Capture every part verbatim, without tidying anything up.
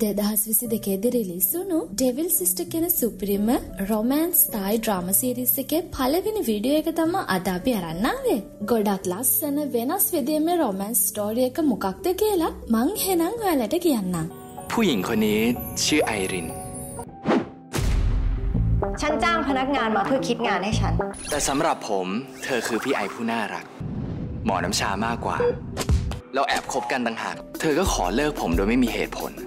දෙදහස් විසි දෙකේදී රිලීස් වුණු ඩෙවිල් සිස්ටර් කියන සුපිරිම රොමෑන්ස් තායි ඩ්‍රාමා සීරීස් එකේ පළවෙනි වීඩියෝ එක තමයි අද අපි අරන් ආවේ. ගොඩක් ලස්සන වෙනස් විදිහේ රොමෑන්ස් ස්ටෝරි එක මොකක්ද කියලා මං එහෙනම් ඔයාලට කියන්නම්. ผู้หญิงคนนี้ชื่อไอรินฉันจ้างพนักงานมาเพื่อคิดงานให้ฉันแต่สำหรับผมเธอคือพี่ไอผู้น่ารักหมอน้ำชามากกว่าเราแอบคบกันต่างหากเธอก็ขอเลิกผมโดยไม่มีเหตุผล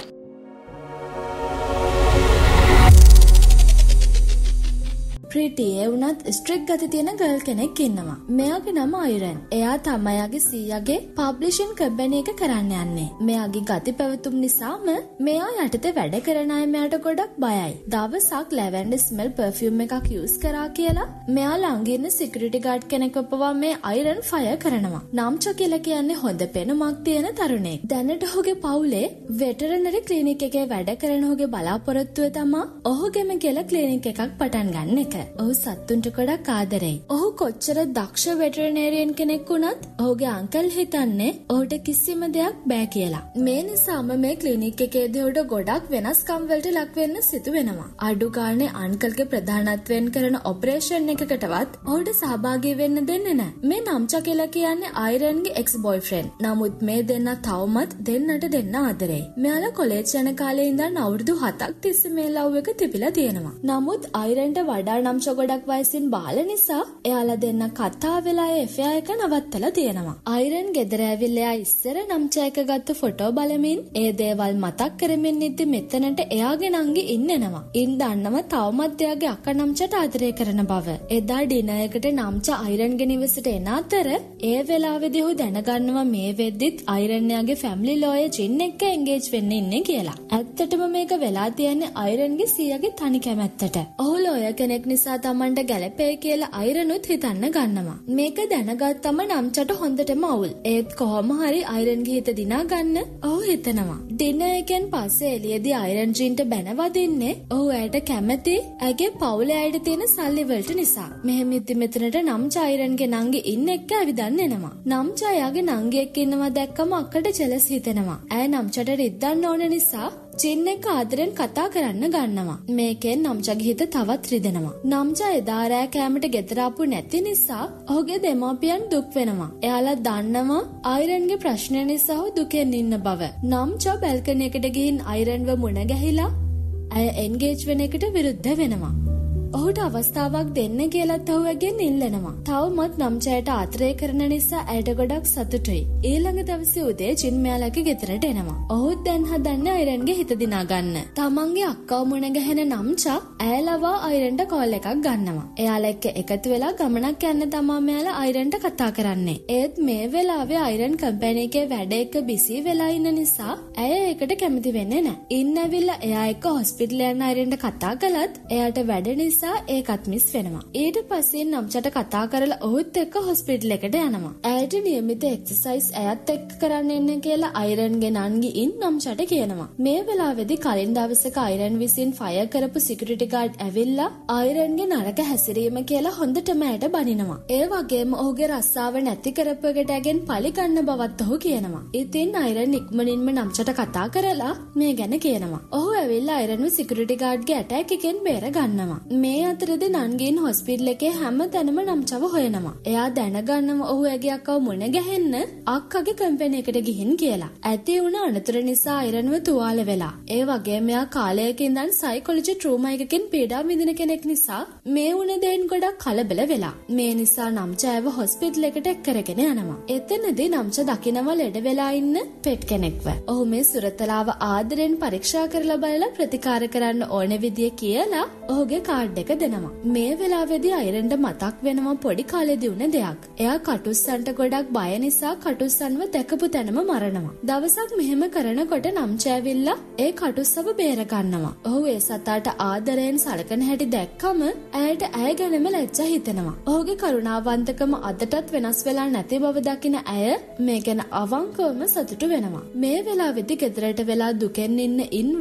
ප්‍රීතියේ වුණත් ස්ට්‍රික් ගති තියෙන ගර්ල් කෙනෙක් ඉන්නවා. මෙයාගේ නම අයිරන්. එයා තමයාගේ සීයාගේ පබ්ලිෂින් කම්පැනි එක කරන්න යන්නේ. මෙයාගේ ගති පැවතුම් නිසාම මෙයා යටතේ වැඩ කරන අය මෙයාට ගොඩක් බයයි. දවසක් ලැවෙන්ඩර් ස්මෙල් පර්ෆියුම් එකක් යූස් කරා කියලා මෙයා ළඟ ඉන්න සිකියුරිටි ගාඩ් කෙනෙක්ව පවා මේ අයිරන් ෆයර් කරනවා. නාම්චා කියලා කියන්නේ හොඳ පෙනුමක් තියෙන තරුණයෙක්. දැනට ඔහුගේ පවුලේ වෙටරනරි ක්ලිනික් එකේ වැඩ කරන ඔහුගේ බලාපොරොත්තුව තමයි ඔහුගේම කියලා ක්ලිනික් එකක් පටන් ගන්න එක. ඔහු සත්තුන්ට ගොඩක් ආදරෙයි. ඔහු කොච්චර දක්ෂ වෙටරනේරියන් කෙනෙක් වුණත් ඔහුගේ අංකල් හිතන්නේ ඔහුට කිසිම දෙයක් බෑ කියලා. මේ නිසාම මේ ක්ලිනික් එකේදී ඔහුට ගොඩක් වෙනස්කම් වලට ලක් වෙන්න සිදු වෙනවා. අඩු ගානේ අංකල්ගේ ප්‍රධානත්වයෙන් කරන ඔපරේෂන් එකකටවත් ඔහුට සහභාගී වෙන්න දෙන්නේ නැහැ. මේ නම්චා කියලා කියන්නේ අයිරන්ගේ එක්ස් බොයිෆ්‍රෙන්ඩ්. නමුත් මේ දෙන්න තවමත් දෙන්නට දෙන්න ආදරෙයි. මෙයාලා කොලෙජ් යන කාලේ ඉඳන් අවුරුදු හතක් තිස්සේ මේ ලව් එක තිබිලා තියෙනවා. නමුත් අයිරන්ට වඩා නම්චා ගොඩක් වයසින් බාල නිසා එයාලා දෙන්න කතා වෙලා එෆ් ආයි එක නවත්තලා තියෙනවා. අයිරන් ගෙදර ඇවිල්ලා ඉස්සර නම්චා එක ගත්ත ෆොටෝ බලමින් ඒ දේවල් මතක් කරමින් ඉද්දි මෙතනට එයාගේ නංගි ඉන්නවා. ඉන් දන්නව තවමත් එයාගේ අක්කා නම්චාට ආදරය කරන බව. එදා ඩිනර් එකට නම්චා අයිරන්ගේ නිවසට එන අතර ඒ වෙලාවේදී ඔහු දැනගන්නවා මේ වෙද්දිත් අයිරන් යාගේ ෆැමිලි ලෝයර් ජින් එක්ක එන්ගේජ් වෙන්න ඉන්නේ කියලා. ඇත්තටම මේක වෙලා තියන්නේ අයිරන්ගේ සීයාගේ තනි කැමැත්තට. ඔහු ලෝයර් කෙනෙක් නිසා තමන්ට ගැලපෙයි කියලා අයිරනුත් හිතන්න ගන්නවා. මේක දැනගත්තම නම්චට හොඳටම අවුල්. ඒත් කොහොම හරි අයිරන්ගේ හිත දිනා ගන්න ඔහු හිතනවා. ඩිනර් එකෙන් පස්සේ එළියේදී අයිරන් ජින්ට බැනවදින්නේ ඔහු ඇයට කැමති ඇගේ පවුලේ අයට තියෙන සල්ලි වලට නිසා. මෙහෙම ඉති මෙතනට නම්චා අයිරන්ගේ නංගි ඉන්න එක්ක ඇවිදන්න එනවා. නම්චා යාගේ නංගි එක්ක ඉන්නවා දැක්කම අක්කට ජෙලස් හිතෙනවා. ඇය නම්චට රිද්දන්න ඕන නිසා ජින් එක ආදරෙන් කතා කරන්න ගන්නවා. මේකෙන් නම්චාගේ හිත තවත් රිදෙනවා. නම්චා එදා රෑ කෑමට ගෙදර ආපු නැති නිසා ඔහුගේ දෙමාපියන් දුක් වෙනවා. එයාලා දන්නවා අයිරන්ගේ ප්‍රශ්න නිසා ඔහු දුකෙන් ඉන්න බව. නම්චා බල්කනි එකට ගිහින් අයිරන්ව මුණ ගැහිලා ඇය එන්ගේජ් වෙන එකට විරුද්ධ වෙනවා. ඔහුට අවස්ථාවක් දෙන්න කියලාත් ඔහු ඇගෙන් ඉල්ලනවා. තවමත් නම්චාට ආදරය කරන නිසා ඇයට ගොඩක් සතුටුයි. ඊළඟ දවසේ උදේ ජින් මෙයාලගේ ගෙදරට එනවා. ඔහුත් දැන් හදන්නේ අයිරන්ගේ හිත දිනා ගන්න. තමන්ගේ අක්කව මුණ ගැහෙන නම්චා ඇයලව අයිරන්ට කෝල් එකක් ගන්නවා. එයාලා එක්ක එකතු වෙලා ගමනක් යන්න තමයි මෙයාලා අයිරන්ට කතා කරන්නේ. ඒත් මේ වෙලාවේ අයිරන් කම්පැනි එකේ වැඩ එක බිසි වෙලා ඉන්න නිසා ඇය ඒකට කැමති වෙන්නේ නැහැ. ඉන්න ඇවිල්ලා එයා එක්ක හොස්පිටල් යන්න අයිරන්ට කතා කළත් එයාට වැඩ නිසා ඒකත් මිස් වෙනවා. ඊට පස්සේ නම්චට කතා කරලා ඔහුත් එක්ක හොස්පිටල් එකට යනවා. ඇයට නියමිත එක්සර්සයිස් ඇයත් එක්ක කරන්න එන්න කියලා අයිරන්ගේ නංගි ඉන් නම්චට කියනවා. මේ වෙලාවේදී කලින් දවසක අයිරන් විසින් ෆයර් කරපු සිකියුරිටි ගාඩ් ඇවිල්ලා අයිරන්ගේ නරක හැසිරීම කියලා හොඳටම ඇයට බනිනවා. ඒ වගේම ඔහුගේ රස්සාව නැති කරපු එකට ඇගෙන් පලි ගන්න බවත් ඔහු කියනවා. ඉතින් අයිරන් ඉක්මනින්ම නම්චට කතා කරලා මේ ගැන කියනවා. ඔහු ඇවිල්ලා අයිරන්ව සිකියුරිටි ගාඩ්ගේ ඇටැක් එකෙන් බේර ගන්නවා. මේ අතරදී නන්ගින් හොස්පිටල් එකේ හැම තැනම නම්චව හොයනවා. එයා දැනගන්නවා ඔහු ඇගේ අක්කව මුණ ගැහෙන්න අක්කගේ කම්පැනි එකට ගිහින් කියලා. ඇති වුණ අනතුර නිසා අයිරන්ව තුවාල වෙලා. ඒ වගේම එයා කාලයක ඉඳන් සයිකොලොජි ට්‍රෝමා එකකින් පීඩා විඳින කෙනෙක් නිසා මේ වුණ දෙයින් ගොඩක් කලබල වෙලා. මේ නිසා නම්චාව හොස්පිටල් එකට එක් කරගෙන යනවා. එතනදී නම්චා දකිනවා ලෙඩ වෙලා ඉන්න පෙට් කෙනෙක්ව. ඔහු මේ සුරතලාව ආදරෙන් පරීක්ෂා කරලා බලලා ප්‍රතිකාර කරන්න ඕන විදිය කියලා ඔහුගේ කාඩ් එක දෙනවා. මේ වෙලාවේදී අයිරන්ට මතක් වෙනවා පොඩි කාලේදී වුණ දෙයක්. එයා කටුස්සන්ට ගොඩක් බය නිසා කටුස්සන්ව දැකපු තැනම මරනවා. දවසක් මෙහෙම කරනකොට නම්චා ඇවිල්ලා ඒ කටුස්සව බේර ගන්නවා. ඔහු ඒ සතාට ආදරයෙන් සලකන හැටි දැක්කම ඇයට ඇය ගැනම ලැජ්ජා හිතෙනවා. ඔහුගේ කරුණාවන්තකම අදටත් වෙනස් වෙලා නැති බව දකින ඇය මේ ගැන අවංකවම සතුටු වෙනවා. මේ වෙලාවේදී ගෙදරට වෙලා දුකෙන් ඉන්න ඉන්ව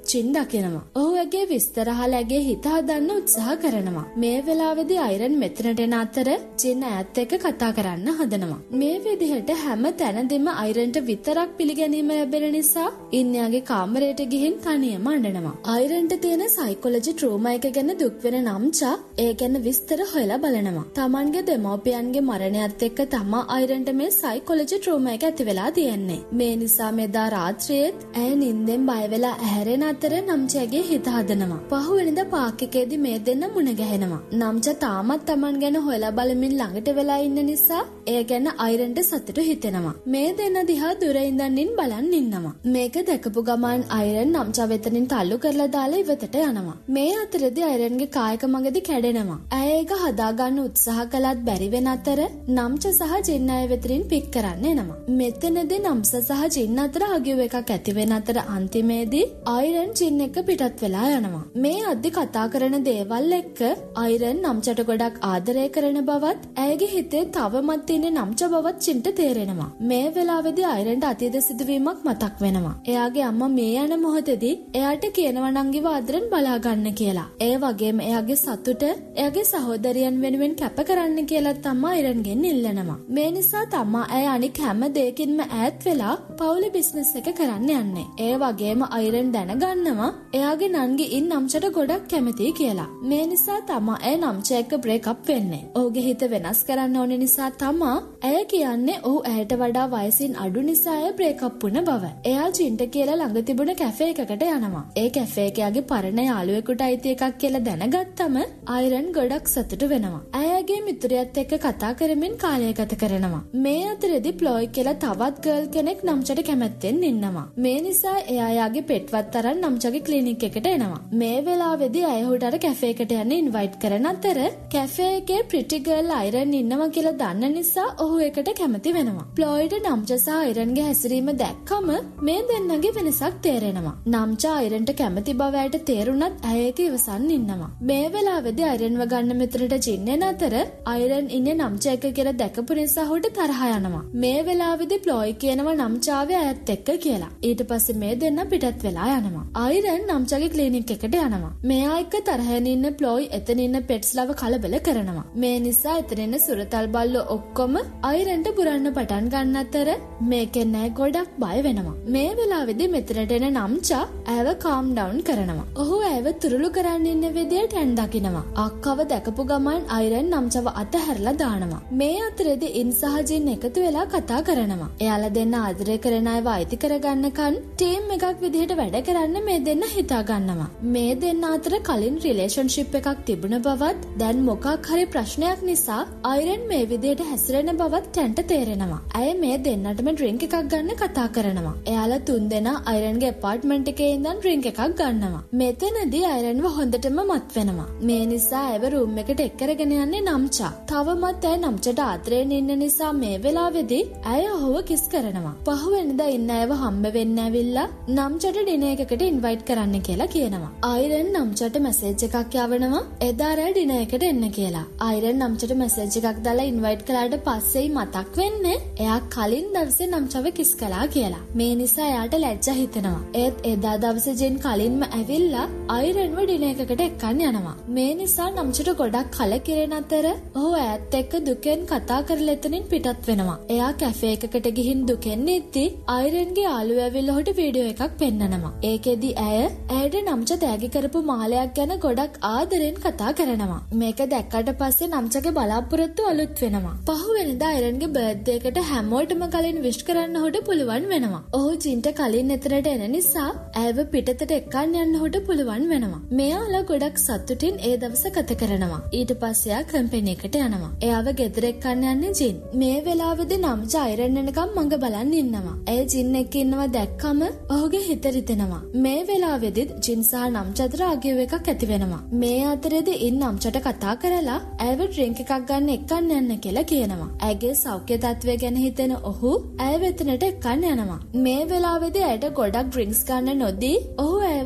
චින් දකිනවා. ඔහු ඇගේ විස්තර අහලා ඇගේ හිත හදන්න උත්සාහ කරනවා. මේ වෙලාවේදී අයිරන් මෙතනට එන අතර චින් ඈත් එක්ක කතා කරන්න හදනවා. මේ විදිහට හැම තැනදීම අයිරන්ට විතරක් පිළිගැනීම ලැබෙන නිසා ඉන්යාගේ කාමරයට ගිහින් තනියම අඬනවා. අයිරන්ට තියෙන සයිකොලොජි ට්‍රෝමා එක ගැන දුක් වෙන නම්චා ඒ ගැන විස්තර හොයලා බලනවා. තමන්ගේ දෙමෝපියන්ගේ මරණයත් එක්ක තමා අයිරන්ට මේ සයිකොලොජි ට්‍රෝමා එක ඇති වෙලා තියෙන්නේ. මේ නිසා මෙදා රාත්‍රියේත් ඇය නිින්දෙන් බය වෙලා ඇහැරෙන අතර නම්චාගේ හිත හදනවා. පහුවෙනිදා පාක් එකේදී මේ දෙන්න මුණ ගැහෙනවා. නම්චා තාමත් තමන් ගැන හොයලා බලමින් ළඟට වෙලා ඉන්න නිසා ඒ ගැන අයිරන්ට සතුටු හිතෙනවා. මේ දෙන්න දිහා දුර ඉඳන්ින් බලන් ඉන්නවා. මේක දැකපු ගමන් අයිරන් නම්චා වෙතනින් තල්ලු කරලා දාලා ඉවතට යනවා. මේ අතරදී අයිරන්ගේ කායක මගදී කැඩෙනවා. ඇය ඒක හදාගන්න උත්සාහ කළත් බැරි වෙන අතර නම්චා සහ ජින් අය වෙතරින් පික් කරන්න එනවා. මෙතනදී නම්සා සහ ජින් අතර අගියු එකක් ඇති වෙන අතර අන්තිමේදී අයිරන් ජින් එක්ක පිටත් වෙලා යනවා. මේ අද්දි කතා කරන දේවල් එක්ක අයිරන් නම්චාට ගොඩක් ආදරය කරන බවත් ඇයගේ හිතේ තවමත් තියෙන නම්චා බවත් ජින්ට තේරෙනවා. මේ වෙලාවේදී අයිරන්ට අතීත සිදුවීමක් මතක් වෙනවා. එයාගේ අම්මා මේ යන මොහොතේදී එයාට කියනවා නංගිව ආදරෙන් බලා ගන්න කියලා. ඒ වගේම එයාගේ සතුට එයාගේ සහෝදරයන් වෙනුවෙන් කැප කරන්න කියලා තමා අයිරන්ගෙන් ඉල්ලනවා. මේ නිසා තමා ඇය අනික් හැම දෙයකින්ම ඈත් වෙලා පවුලේ බිස්නස් එක කරන්න යන්නේ. ඒ වගේම අයිරන් දැනගන්නවා එයාගේ නංගි ඉන් නම්චාට ගොඩක් කැමතියි කියලා. මේ නිසා තමා ඇය නම්චා එක්ක බ්‍රේක් අප් වෙන්නේ. ඔහුගේ හිත වෙනස් කරන්න ඕන නිසා තමා ඇය කියන්නේ ඔහු ඇයට වඩා වයසින් අඩු නිසා ඇය බ්‍රේක් අප් වුණ බව. එයා ජින්ට කියලා ළඟ තිබුණ කැෆේ එකකට යනවා. ඒ කැෆේ එක යාගේ පරණ යාළුවෙකුට අයිති එකක් කියලා දැනගත්තම අයිරන් ගොඩක් සතුටු වෙනවා. ඇයගේ මිතුරියත් එක්ක කතා කරමින් කාලය ගත කරනවා. මේ අතරේදී ප්ලොයි කියලා තවත් ගර්ල් කෙනෙක් නම්චාට කැමැත්තෙන් ඉන්නවා. මේ නිසා එයා යාගේ පෙට්වත් අරන් නම්චාගේ ක්ලිනික් එකට එනවා. මේ වෙලාවේදී අය උඩට අර කැෆේ එකට යන්න ඉන්වයිට් කරන අතර කැෆේ එකේ ප්‍රිටි ගර්ල් අයිරන් ඉන්නවා කියලා දන්න නිසා ඔහු ඒකට කැමති වෙනවා. ප්ලොයිට නම්චා සහ අයිරන්ගේ හැසිරීම දැක්කම මේ දෙන්නගේ වෙනසක් තේරෙනවා. නම්චා අයිරන්ට කැමති බව ඇයට තේරුණත් ඇය ඒක ඉවසන් ඉන්නවා. මේ වෙලාවේදී අයිරන්ව ගන්න මෙතනට ජින් එන අතර අයිරන් ඉන්නේ නම්චා එක කියලා දැකපු නිසා ඔහුට තරහ යනවා. මේ වෙලාවේදී ප්ලොයි කියනවා නම්චාවේ අයත් එක්ක කියලා. ඊට පස්සේ මේ දෙන්න පිටත් වෙලා යනවා. අයිරන් නම්චාගේ ක්ලිනික් එකට යනවා. මෙයා එක්ක තරහෙන් ඉන්න ප්ලොයි එතන ඉන්න පෙට්ස්ලව කලබල කරනවා. මේ නිසා එතන ඉන්න සුරතල් බල්ලෝ ඔක්කොම අයිරන්ට පුරන්න පටන් ගන්න අතර මේකෙන් නෑ ගොඩක් බය වෙනවා. මේ වෙලාවේදී මෙතනට එන නම්චා ඇව කාම් ඩවුන් කරනවා. ඔහු ඇව තුරුළු කරන්න ඉන්න විදියට ටැන් දකිනවා. අක්කව දැකපු ගමන් අයිරන් නම්චාව අතහැරලා දානවා. මේ අතරේදී ඉන් සහ ජින් එකතු වෙලා කතා කරනවා. එයාලා දෙන්න ආදරය කරන අයව අයිති කරගන්නකන් ටීම් එකක් විදිහට වැඩ කරන්න මේ දෙන්න හිතා ගන්නවා. මේ දෙන්න අතර කලින් රිලේෂන්ෂිප් එකක් තිබුණ බවත් දැන් මොකක් හරි ප්‍රශ්නයක් නිසා අයිරන් මේ විදිහට හැසිරෙන බවත් ටැන්ට තේරෙනවා. ඇය මේ දෙන්නටම ඩ්‍රින්ක් එකක් ගන්න කතා කරනවා. එයාලා තුන් දෙනා අයිරන්ගේ ඇපාර්ට්මන්ට් එකේ ඉඳන් ඩ්‍රින්ක් එකක් ගන්නවා. මෙතනදී අයිරන්ව හොඳටම මත් වෙනවා. මේ නිසා ඇව රූම් එකට එක් කරගෙන යන්නේ නම්චා. තවමත් ඇය නම්චාට ආදරයෙන් ඉන්න නිසා මේ වෙලාවේදී ඇය ඔහුව කිස් කරනවා. පහුවෙනිදා ඉන්න ඇව හම්බ වෙන්න ඇවිල්ලා නම්චාට ඩිනර් එකකට ඉන්වයිට් කරන්න කියලා කියනවා. අයිරන් නම්චාට මැසේජ් එකක් යවනවා එදා රෑ ඩිනර් එකට එන්න කියලා. අයිරන් නම්චාට මැසේජ් එකක් දාලා ඉන්වයිට් කළාට පස්සේ මතක් වෙන්නේ එයා කලින් දවසේ නම්චාව කිස් කළා කියලා. මේ නිසා එයාට ලැජ්ජා හිතෙනවා. ඒත් එදා දවසේ ජෙන් කලින්ම ඇවිල්ලා අයිරන්ව ඩිනර් එකකට එක්කන් යනවා. මේ නිසා නම්චාට ගොඩක් කලකිරෙන අතර ඔහු ඈත් එක්ක දුකෙන් කතා කරලා එතනින් පිටත් වෙනවා. එයා කැෆේ එකකට ගිහින් දුකෙන් ඉද්දි අයිරන්ගේ යාළුවා ඇවිල්ලා ඔහුට වීඩියෝ එකක් පෙන්නනවා. ඒකෙදි ඇය ඇයට නම්චා තෑගි කරපු මාලයක් ගැන ගොඩක් ආදරෙන් කතා කරනවා. මේක දැක්කට පස්සේ නම්චාගේ බලාපොරොත්තු අලුත් වෙනවා. පහුවෙනිදා අයිරන්ගේ බර්ත්ඩේ එකට හැමෝටම කලින් විශ් කරන්න ඔහුට පුළුවන් වෙනවා. ඔහු ජින්ට කලින් එතනට එන නිසා ඇයව පිටතට එක්කන් යන්න ඔහුට පුළුවන් වෙනවා. මෙයාලා ගොඩක් සතුටින් ඒ දවස ගත කරනවා. ඊට පස්සේ එයා කම්පැනි එකට යනවා. එයාව ගෙදර එක්කන් යන්නේ ජින්. මේ වෙලාවේදී නම්චා අයිරන් එනකම් මඟ බලන් ඉන්නවා. ඇය ජින් එක්ක ඉන්නවා දැක්කම ඔහුගේ හිත රිදෙනවා. මේ වෙලාවේදී ජින් සහ නම්චා අතර අගියුව එකක් ඇති වෙනවා. මේ අතරේදී ඉන් නම්චාට කතා කරලා ඇයව ඩ්‍රින්ක් එකක් ගන්න එක්කන් යන්න කියලා කියනවා. ඇගේ සෞඛ්‍ය තත්ත්වය ගැන හිතෙන ඔහු ඇය වෙතනට එක්කන් යනවා. මේ වෙලාවේදී ඇයට ගොඩක් ඩ්‍රින්ක්ස් ගන්න නොදී ඔහු ඇයව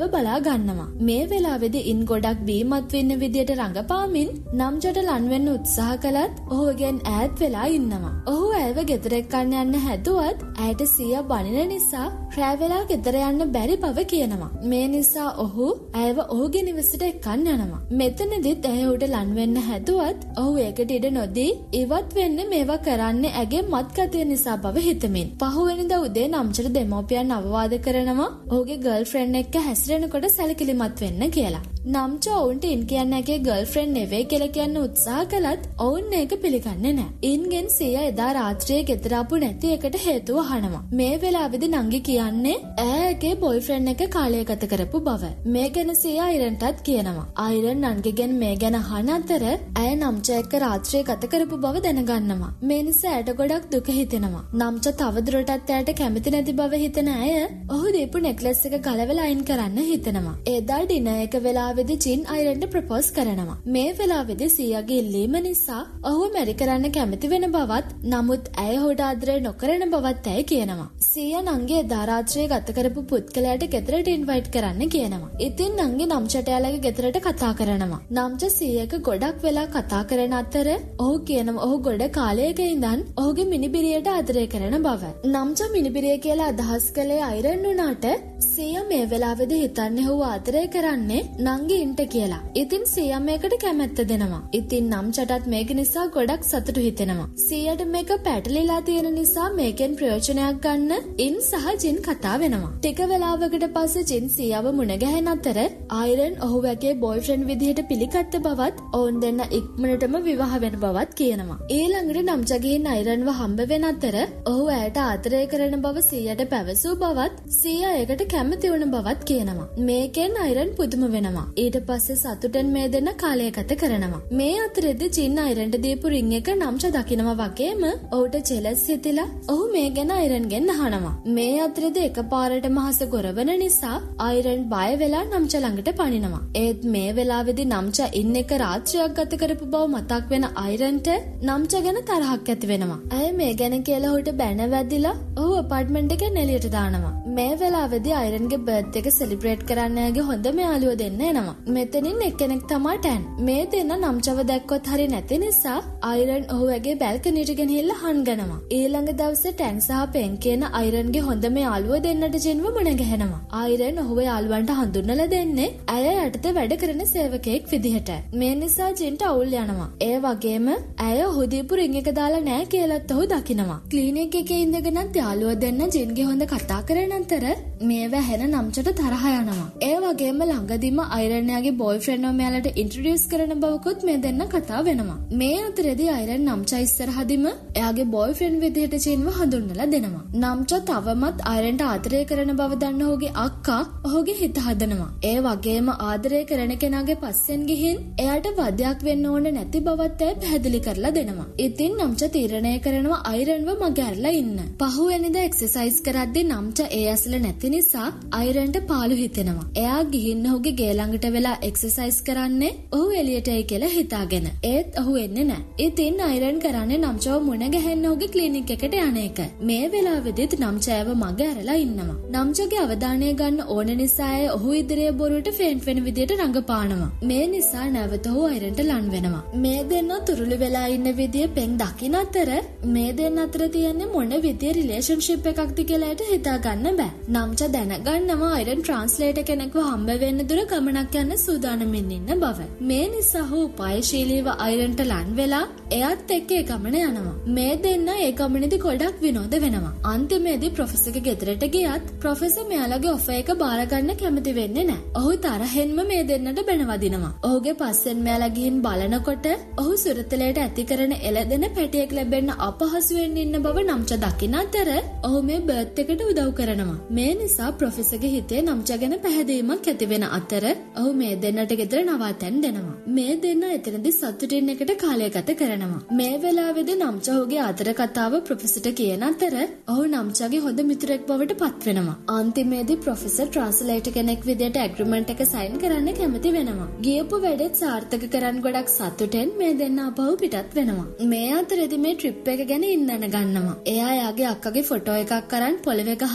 ඇයව බලා ගන්නවා. මේ වෙලාවේදී ඉන් ගොඩක් බීමත් වෙන්න විදියට රඟපාමින් නම්චට ලන් වෙන්න උත්සාහ කළත් ඔහුගෙන් ඈත් වෙලා ඉන්නවා. ඔහු ඇයව ගෙදර එක්කන්න යන්න හැදුවත් ඇයට සීයා බනින නිසා රෑ වෙලා ගෙදර යන්න බැරි බව කියනවා. මේ නිසා ඔහු ඇයව ඔහුගේ නිවසට එක්කන් යනවා. මෙතනදිත් ඇය උඩ ලන් වෙන්න හැදුවත් ඔහු ඒකට ඉඩ නොදී ඉවත් වෙන්න මේවා කරන්නේ ඇගේ මත්ගතිය නිසා බව හිතමින්. පහුවෙනිදා උදේ නම්චට දෙමෝපියන් අවවාද කරනවා ඔහුගේ ගර්ල්ෆ්‍රෙන්ඩ් එක්ක හැසිරෙනකොට සැලකිලිමත් වෙන්න කියලා. නම්ච ඔවුන්ට ඉන් කියන්නේ ඇගේ ගර්ල්ෆ්‍රෙන්ඩ් නෙවෙයි කියලා කියන්න උත්සාහ කළත් ඔවුන් ඒක පිළිගන්නේ නැහැ. ඉන්ගෙන් සීයා එදා රාත්‍රියේ ගෙදර ආපු නැති එකට හේතුව අහනවා. මේ වෙලාවේදී නංගි කියන්නේ ඇයගේ බොයිෆ්‍රෙන්ඩ් එක කාලය ගත කරපු බව. මේ ගැන සීයා අයිරන්ටත් කියනවා. අයිරන් නංගිගෙන් මේ ගැන අහන අතර ඇය නම්ච එක්ක රාත්‍රියේ ගත කරපු බව දැනගන්නවා. මේ නිසා ඇයට ගොඩක් දුක හිතෙනවා. නම්ච තවදුරටත් ඇයට කැමති නැති බව හිතන ඇය ඔහු දීපු නෙක්ලස් එක ගලවලා අයින් කරන්න හිතනවා. එදා ඩිනර් එක වෙලාවේදී ජින් අයිරන්ට ප්‍රොපෝස් කරනවා. මේ වෙලාවේදී සීයාගේ ඉල්ලීම නිසා ඔහු මැරි කරන්න කැමති වෙන බවත් නමුත් ඇය ඔහුට ආදරය නොකරන බවත් ඇය කියනවා. සීයා නංගි එදා රාත්‍රියේ ගත කරපු පුත්කලයට ගෙදරට ඉන්වයිට් කරන්න කියනවා. ඉතින් නංගි නම්චට යාළගේ ගෙදරට කතා කරනවා. නම්ච සීයාක ගොඩක් වෙලා කතා කරන අතර ඔහු කියනවා ඔහු ගොඩ කාලයක ඉඳන් ඔහුගේ මිනිබිරියට ආදරය කරන බව. නම්ච මිනිබිරිය කියලා අදහස් කළේ අයිරන් වුණාට සීයා මේ වෙලාවේදී හිතන්නේ ඔහු ආදරය කරන්නේ නංගි ඉන්ට කියලා. ඉතින් සීයා මේකට කැමැත්ත දෙනවා. ඉතින් නම්චටත් මේක නිසා ගොඩක් සතුටු හිතෙනවා. සීයාට මේක පැටලිලා තියෙන නිසා මේකෙන් ප්‍රයෝජනයක් ගන්න ඉන් සහ ජින් කතා වෙනවා. ටික වෙලාවකට පස්සේ ජින් සීයාව මුණ ගැහෙන අතර අයිරන් ඔහුගේ බොයිෆ්‍රෙන්ඩ් විදිහට පිළිගත්ත බවත් ඔවුන් දෙන්න ඉක්මනටම විවාහ වෙන බවත් කියනවා. ඊළඟට නම්ච ගිහින් අයිරන්ව හම්බ වෙන අතර ඔහු ඇයට ආදරය කරන බව සීයාට පැවසූ බවත් සීයා ඒකට කැමති වුණ බවත් කියනවා. මේකෙන් අයිරන් පුදුම වෙනවා. ඊට පස්සේ සතුටෙන් මේ දෙන්න කාලය ගත කරනවා. මේ අතරෙදි ජින් අයිරන්ට දීපු රින් එක නම්ච දකිනවා වගේම ඔහුට ජෙලස් හිතිලා ඔහු මේ ගැන අයිරන්ගෙන් අහනවා. මේ අතරෙදි එකපාරටම හස ගොරවන නිසා අයිරන් බය වෙලා නම්ච ළඟට පනිනවා. ඒත් මේ වෙලාවේදී නම්ච ඉන්න එක රාත්‍රියක් ගත කරපු බව මතක් වෙන අයිරන්ට නම්ච ගැන තරහක් ඇති වෙනවා. ඇය මේ ගැන කියලා ඔහුට බැන වැදිලා ඔහු අපාර්ට්මන්ට් එකෙන් එළියට දානවා. මේ වෙලාවේදී අයිරන්ගේ බර්ත්ඩේ එක සෙලිබ්‍රේට් කරන්න ඇගේ හොඳම යාළුවෝ දෙන්න එනවා. මෙතනින් එක්කෙනෙක් තමයි ටැන්. මේ දෙන්න නම්චව දැක්කොත් හරි නැති නිසා අයිරන් ඔහුගේ බැල්කනියට ගෙනහිල්ලා හංගනවා. ඊළඟ දවසේ ටැන් සහ පෙන් කියන අයිරන්ගේ හොඳම යාළුවෝ දෙන්නට ජින්ව මුණ ගැහෙනවා. අයිරන් ඔහුව යාළුවන්ට හඳුන්වලා දෙන්නේ ඇය යටතේ වැඩ කරන සේවකයෙක් විදිහට. මේ නිසා ජින්ට අවුල් යනවා. ඒ වගේම ඇය ඔහු දීපු රින් එක දාලා නැහැ කියලාත් ඔහු දකිනවා. ක්ලිනික් එකේ ඉඳගෙනත් යාළුවෝ දෙන්න ජින්ගේ හොඳ කතා කරන අතර මේව හැන නම්චට තරහ යනවා. ඒ වගේම ළඟදීම අයිරන් යාගේ බොයිෆ්‍රෙන්ඩ් ව මෙයාලට ඉන්ට්‍රොඩියුස් කරන බවකුත් මේ දෙන්න කතා වෙනවා. මේ අතරේදී අයිරන් නම්චා ඉස්සරහදීම එයාගේ බොයිෆ්‍රෙන්ඩ් විදිහට ජින්ව හඳුන්වලා දෙනවා. නම්චා තවමත් අයිරන්ට ආදරය කරන බව දන්න ඔහුගේ අක්කා ඔහුගේ හිත හදනවා. ඒ වගේම ආදරය කරන කෙනාගේ පස්සෙන් ගිහින් එයාට වදයක් වෙන්න ඕන නැති බවත් ඇය පැහැදිලි කරලා දෙනවා. ඉතින් නම්චා තීරණය කරනවා අයිරන්ව මගහැරලා ඉන්න. පහුවෙනිදා එක්සර්සයිස් කරද්දී නම්චා ඒ ඇසල නැති නිසා අයිරන්ට පාළු හිතෙනවා. එයා ගිහින් ඔහුගේ ගේ ළඟට වෙලා එක්සර්සයිස් කරන්නේ ඔහු එළියට එයි කියලා හිතාගෙන. ඒත් ඔහු එන්නේ නැහැ. ඉතින් අයිරන් කරන්නේ නම්චාව මුණ ගැහෙන්න ඔහුගේ ක්ලිනික් එකට යන එක. මේ වෙලාවෙදිත් නම්චාව මගහැරලා ඉන්නවා. නම්චාගේ අවධානය ගන්න ඕන නිසා ඇය ඔහු ඉදිරියේ බොරුවට ෆේන්ට් වෙන විදියට රඟපානවා. මේ නිසා නැවත ඔහු අයිරන්ට ලන් වෙනවා. මේ දෙන්න තුරුළු වෙලා ඉන්න විදිය පෙන් දකින්න අතර මේ දෙන්න අතර තියෙන්නේ මොන විදිය රිලේෂන්ෂිප් එකක්ද කියලාට හිතා ගන්න බෑ. නම්චා දැනගන්නවා අයිරන් ට්‍රාන්ස්ලේටර් කෙනෙක්ව හම්බ වෙන්න දුර ගමනක් යන සූදානම්ින් ඉන්න බව. මේ නිසා ඔහු උපායශීලීව අයිරන්ට ලන් වෙලා එයාත් එක්ක ඒ ගමන යනවා. මේ දෙන්න ඒ ගමනේදී ගොඩක් විනෝද වෙනවා. අන්තිමේදී ප්‍රොෆෙසර්ගේ ගෙදරට ගියත් ප්‍රොෆෙසර් මෙයාලගේ ඔෆර් එක බාර ගන්න කැමති වෙන්නේ නැහැ. ඔහු තරහෙන්ම මේ දෙන්නට බැනවදිනවා. ඔහුගේ පස්සෙන් මෙයාලා ගිහින් බලනකොට ඔහු සුරතලයට ඇති කරන එළදෙන පැටියෙක් ලැබෙන්න අපහසුවෙන් ඉන්න බව නම්චා දකින අතර ඔහු මේ බර්ත් එකට උදව් කරනවා. මේ නිසා ප්‍රොෆෙසර්ගේ හිතේ නම්චා ගැන පැහැදීමක් ඇති වෙන අතර ඔහු මේ දෙන්නට ගෙදර නවාතැන් දෙනවා. මේ දෙන්න එතනදී සතුටින් එකට කාලය ගත කරනවා. මේ වෙලාවේදී නම්චා ඔහුගේ ආදර කතාව ප්‍රොෆෙසර්ට කියන අතර ඔහු නම්චාගේ හොඳ මිතුරෙක් බවට පත් වෙනවා. අන්තිමේදී ප්‍රොෆෙසර් ට්‍රාන්ස්ලේටර් කෙනෙක් විදියට ඇග්‍රීමන්ට් එක සයින් කරන්න කැමති වෙනවා. ගියපු වැඩේත් සාර්ථක කරන් ගොඩක් සතුටෙන් මේ දෙන්න ආපහු පිටත් වෙනවා. මේ අතරේදී මේ ට්‍රිප් එක ගැන ඉන්නන ගන්නවා. එයා යාගේ අක්කගේ ෆොටෝ එකක් අරන් පොළවේ ගහලා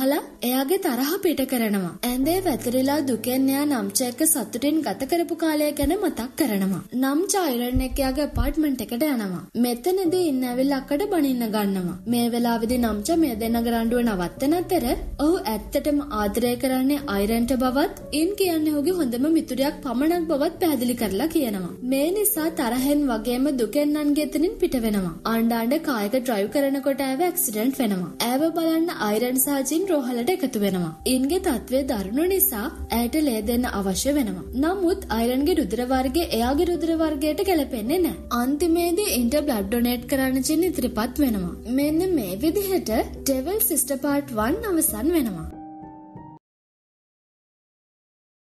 එයාගේ තරහ පිට කරනවා. ඇඳේ වැතිරිලා දුකෙන් එයා නම්චා එක්ක සතුටින් ගත කරපු කාලය ගැන මතක් කරනවා. නම්චා අයිරන් එක්ක එයාගේ අපාර්ට්මන්ට් එකට යනවා. මෙතනදී ඉන්න ඇවිල්ලා අක්කට බනින්න ගන්නවා. මේ වෙලාවේදී නම්චා මේ දෙන්නගේ රණ්ඩුව නවත්තන අතර ඔහු ඇත්තටම ආදරය කරන්නේ අයිරන්ට බවත් ඉන් කියන්නේ ඔහුගේ හොඳම මිතුරියක් පමණක් බවත් පැහැදිලි කරලා කියනවා. මේ නිසා තරහෙන් වගේම දුකෙන් නන්ගේ එතනින් පිට වෙනවා. ආණ්ඩාණ්ඩ කායක ඩ්‍රයිව් කරනකොට ඇව ඇක්සිඩන්ට් වෙනවා. ඇව බලන්න අයිරන් සහ ජින් රෝහලට එකතු වෙනවා. ඉන්ගේ තත්ත්වය දරුණු නිසා ඇයට ලේ දෙන්න අවශ්‍ය වෙනවා. නමුත් අයිරන්ගේ රුධිර වර්ගය එයාගේ රුධිර වර්ගයට ගැලපෙන්නේ නැහැ. අන්තිමේදී ඉන්ට බ්ලඩ් ඩොනේට් කරන්න ජින් ඉදිරිපත් වෙනවා. මෙන්න මේ විදිහට ඩෙවිල් සිස්ටර් පාර්ට් one අවසන් වෙනවා.